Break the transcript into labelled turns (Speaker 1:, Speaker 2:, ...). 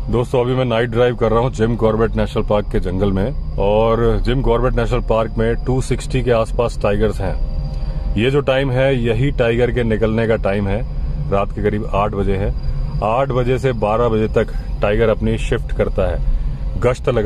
Speaker 1: दोस्तों अभी मैं नाइट ड्राइव कर रहा हूँ जिम कॉर्बेट नेशनल पार्क के जंगल में और जिम कॉर्बेट नेशनल पार्क में 260 के आसपास टाइगर्स हैं। ये जो टाइम है यही टाइगर के निकलने का टाइम है। रात के करीब 8 बजे है। 8 बजे से 12 बजे तक टाइगर अपनी शिफ्ट करता है, गश्त लगा